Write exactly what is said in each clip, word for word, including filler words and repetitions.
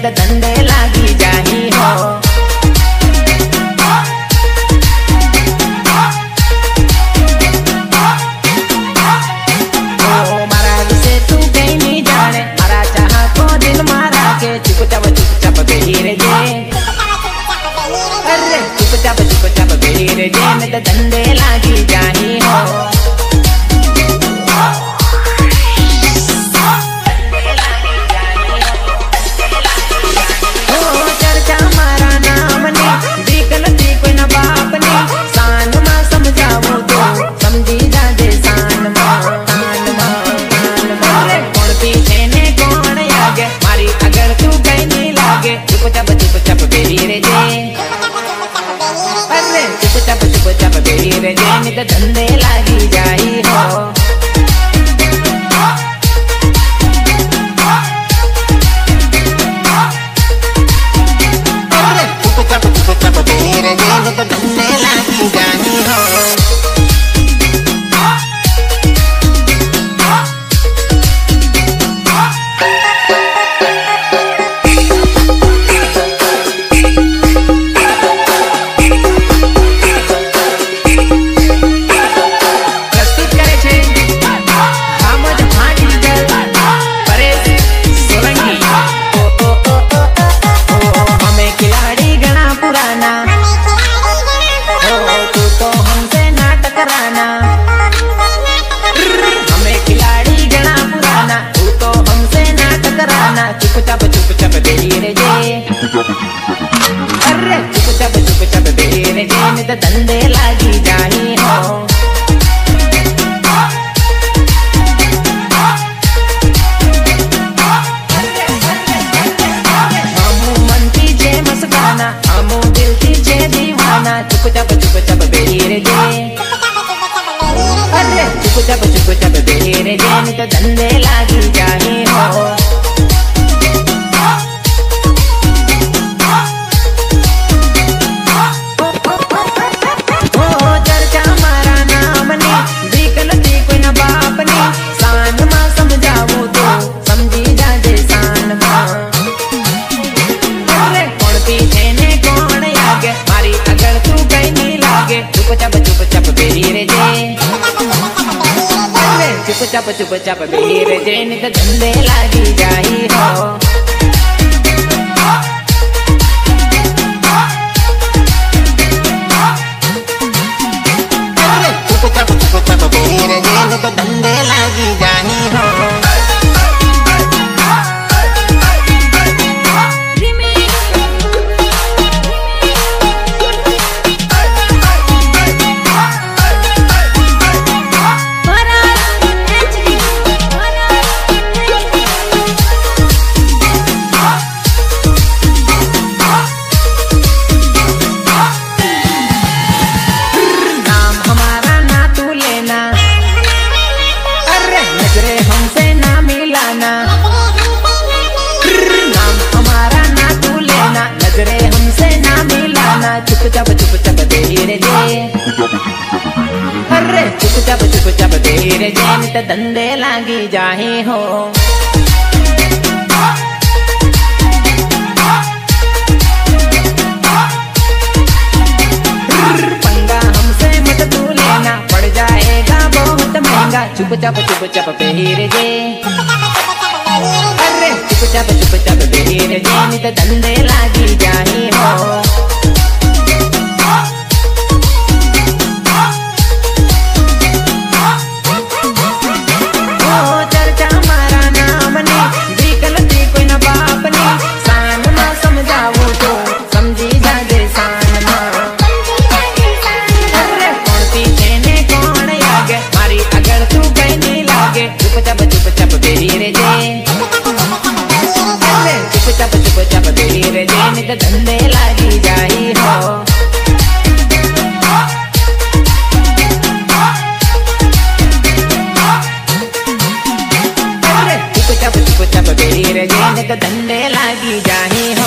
तो धंधे लागी जाही हो। ओ मारा विषय तू कहीं नहीं जाने, मारा चाह को दिल मारा के चुपचाप चुपचाप बेहिर जे। अरे चुपचाप चुपचाप बेहिर जे में तो धंधे लागी जाही हो। चुपचाप चुपचाप बेहिर जे, अरे चुपचाप चुपचाप बेहिर जे में तो धंधे लागी जाही हो। अरे चुपचाप चुपचाप बेहिर जे में तो धंधे लागी जाही हो। चुपचाप चुपचाप बेहिर जे, अरे चुपचाप चुपचाप बेहिर जे में तो धंधे लागी जाही हो। हमू मन की जे मस्ताना, हमू दिल की जे दीवाना। चुपचाप चुपचाप बेहिर जे, अरे चुपचाप चुपचाप बेहिर जे में तो धंधे लागी जाही हो। चुपचाप चुपचाप बेहिर जे, अरे चुपचाप चुपचाप बेहिर जे में तो धंधे लागी जाही हो। अरे चुपचाप चुपचाप बेहिर जे में तो धंधे लागी जाही हो। चुपचाप चुपचाप बेहिर जे, अरे चुपचाप चुपचाप बेहिर जे में तो धंधे लागी जाही हो। पंगा हमसे मत तू लेना, पड़ जाएगा बहुत महंगा। चुपचाप चुपचाप बेहिर जे, अरे चुपचाप चुपचाप बेहिर जे में तो धंधे लागी जाही हो। चुपचाप चुपचाप बेहिर जे, अरे चुपचाप चुपचाप बेहिर जे में तो धंधे लागी जाही हो। अरे चुपचाप चुपचाप बेहिर जे में तो धंधे लागी जाही हो।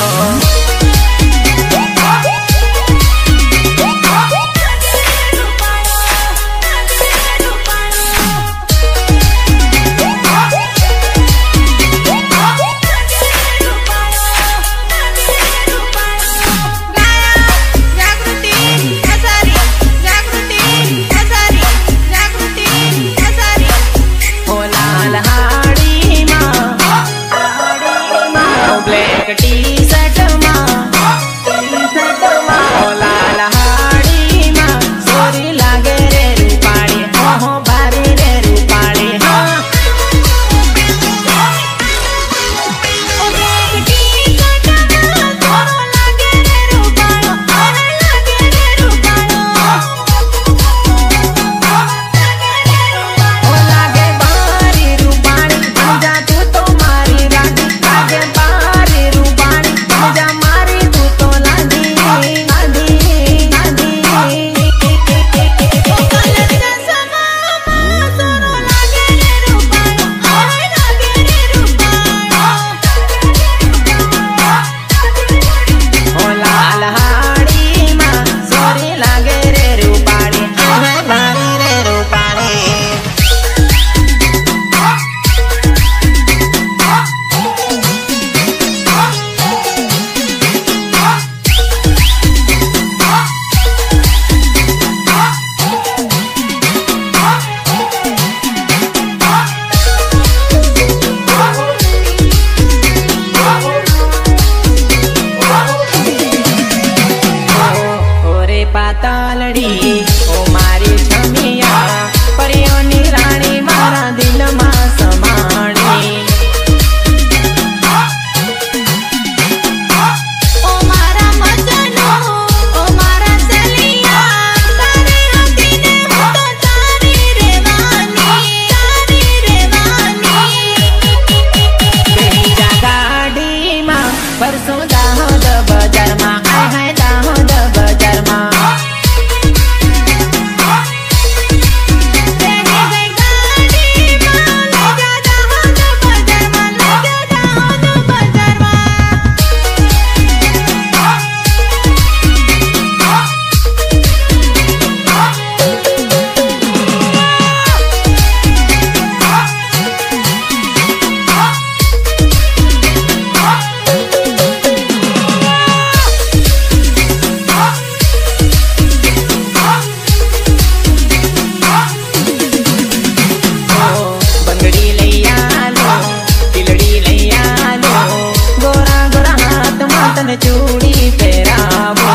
चूड़ी पहरावो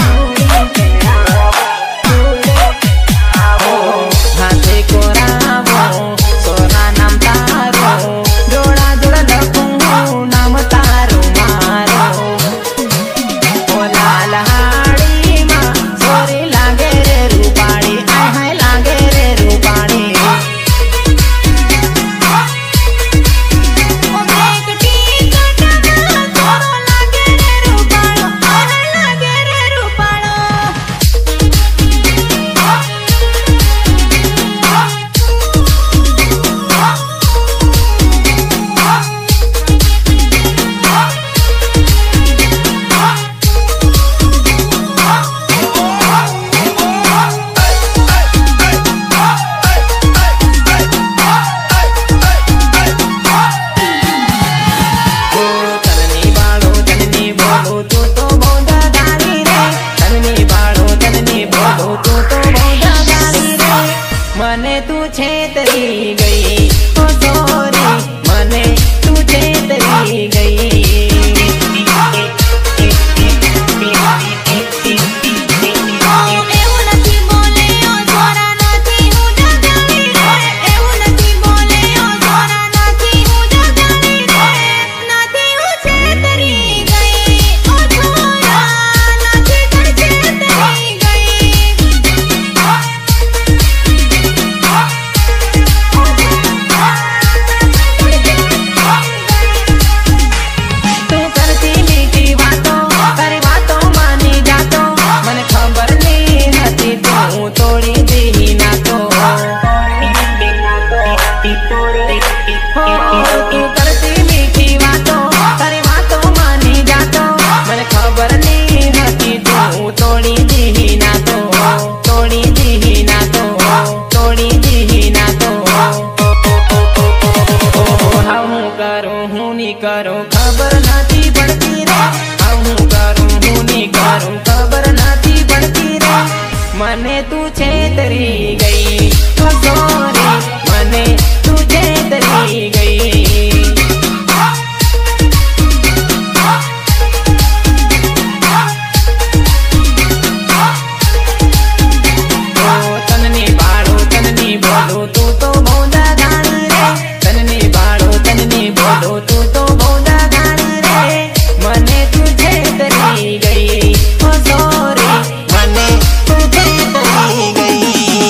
हाथे कोरावो सोना नाम तारो जोड़ा जोड़ा लखूं नाम तारो मारो ओ लाल हाड़ी मां सोरी लागे रे रूपाड़ी आय हाय लागे रे रूपाड़ी मने तू छेतरी गई ओ सोरी मने तू छेतरी गई तू करती मीठी बातों तारी बातों मानी जातो मन खबर नहीं हती तू तोड़ी दी ना तो तोड़ी दी ना तो तोड़ी दी ना तो हम करूं हूं नी करूं खबर नाती पड़ती रे हम करूं हूं नी करूं खबर नाती पड़ती रे मने तू छेतरी गई तो सोरी मने तू छेतरी गई तननी बाड़ो तननी बोलो तू तो भौंदा गानी रे तननी बाड़ो तननी बोलो तू तो भौंदा गानी रे मने तू छेतरी गई ओ सोरी मने तू छेतरी गई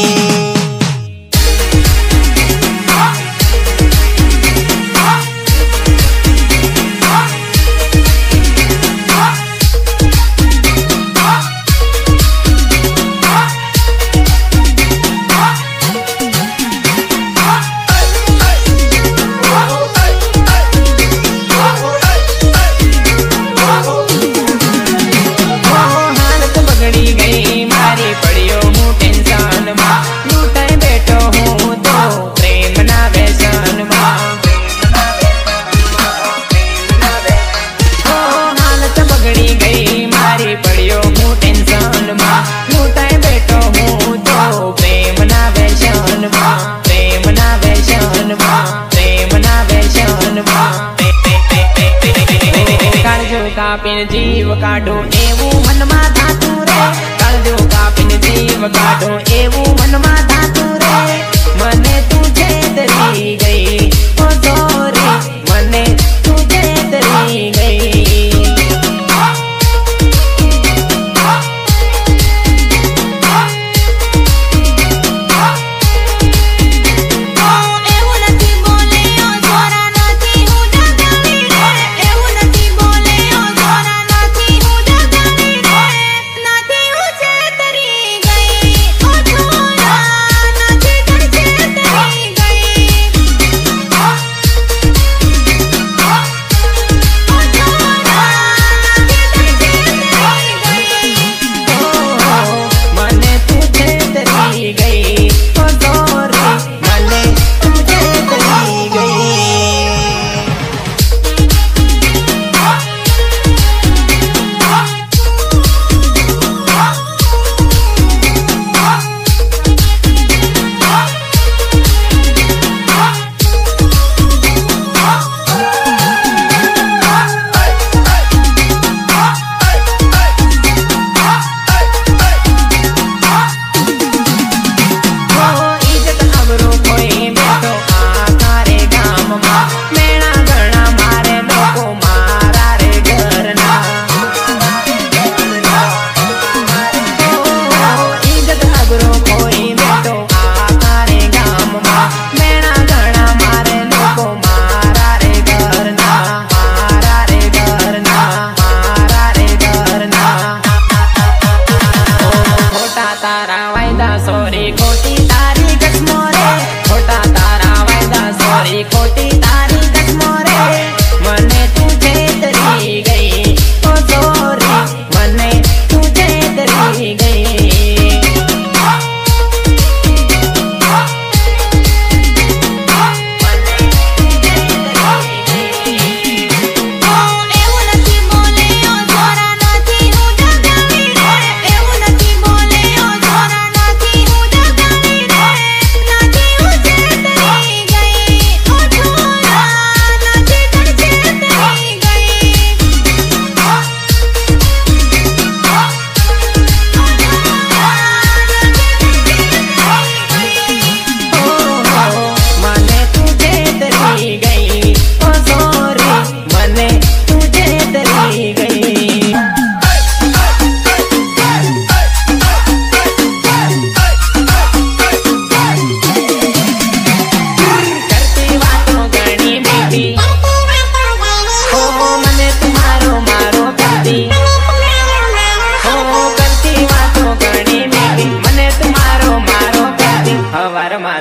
कापिन जीव काढो एवं मन मा धातु रे काढो कापिन जीव काढो एवं मन मा धातु रे मने तू छेतरी गई ओ सोरी मने तू छेतरी गई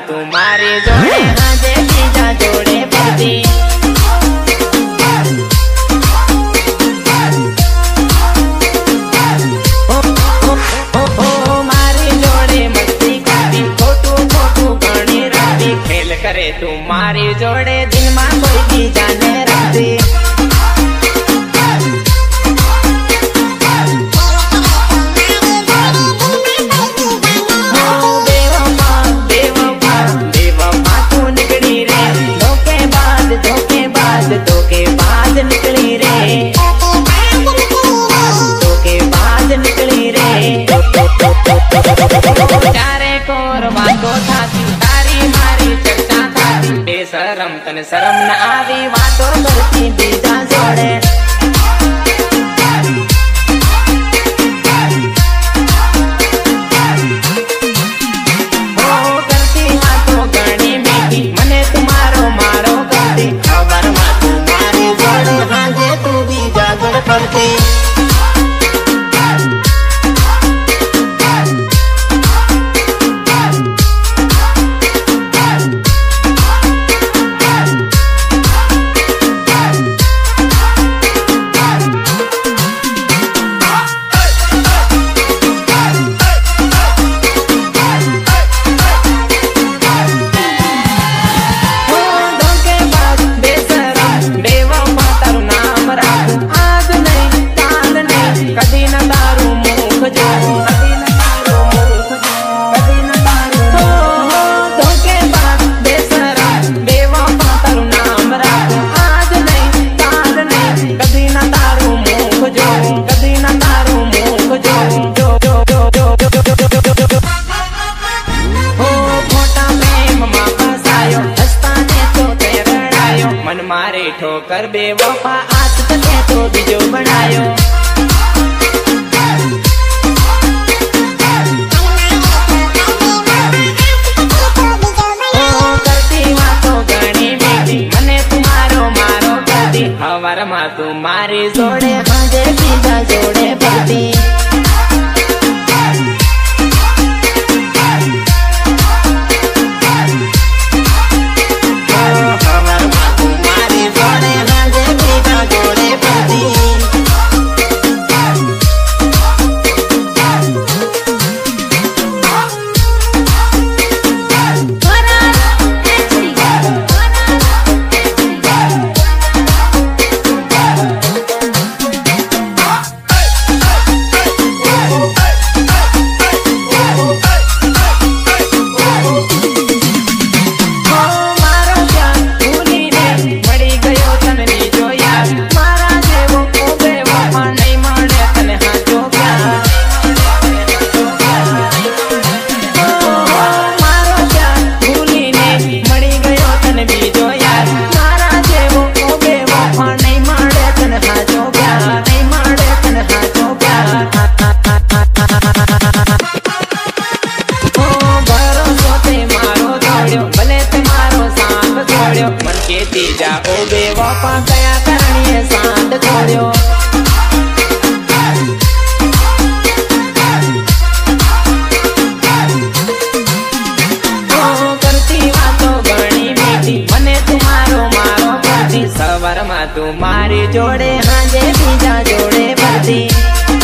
तू मारी जोड़े हाजे बीजा जोड़े फरती। ओ, ओ, ओ, ओ, मारी जोड़े मस्ती करती खोटू खोटू गानी रखती खेल करे तू मारी जोड़े दिन मां कोई भी जाने रखती। धोखेबाज निकली रे धोखेबाज निकली रे चारे कोर बातों थाती तारी मारी चर्चा थाती बेशरम तने शरम न आवी वातो करती बीजा जोड़े। ओ करती वातो गणी मीठी मने तुम्हारो मारो करती खबर मा हाजे तू भी जागड़ करती। मारे ठोकर बेवफा आज तक तो बीजो बनायो। ओ करती वातो गणी मीठी मने तुम्हारो मारो करती हवर मा तू मारी जोड़े हाजे बीजा जोड़े पड़ती। मन के तीजा ओ बेवफा गया करणी साथ छोड़ो। ओ करती वातो गणी मीठी मने तुम्हारो मारो करती सवर मा तू मारी जोड़े हाजे बीजा जोड़े भरती।